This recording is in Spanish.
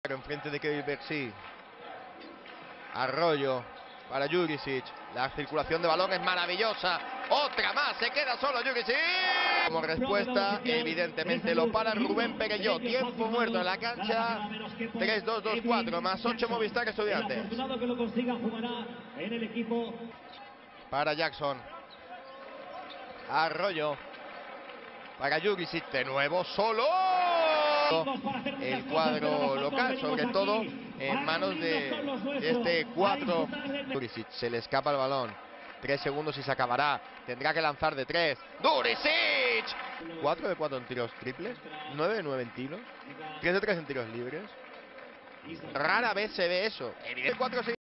4 enfrente de Kevin Bercy. Arroyo para Jurisic. La circulación de balón es maravillosa. Otra más, se queda solo Jurisic. Como respuesta, evidentemente lo para Rubén Perelló. Tiempo muerto en la cancha. 3-2-2-4 más 8 Movistar Estudiantes. Para Jackson. Arroyo. Para Jurisic de nuevo solo. El cuadro local, sobre todo en manos de este 4. Jurisic, se le escapa el balón. 3 segundos y se acabará. Tendrá que lanzar de 3. ¡Jurisic! 4 de 4 en tiros triples. 9 de 9 en tiros. 3 de 3 en tiros libres. Rara vez se ve eso. Evidentemente 4